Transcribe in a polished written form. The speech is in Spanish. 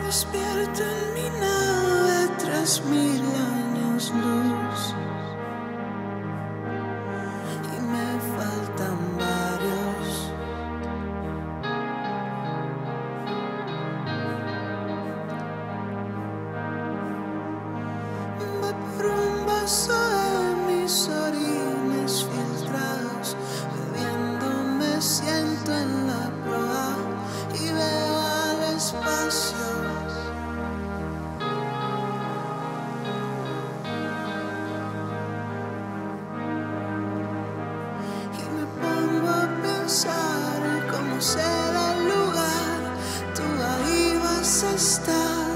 despierto en mi nave 3000 años luz y me faltan varios. Voy por un vaso de mis orines filtrados, bebiendo me siento en la proa y veo al espacio. Cómo será el lugar, tú ahí vas a estar.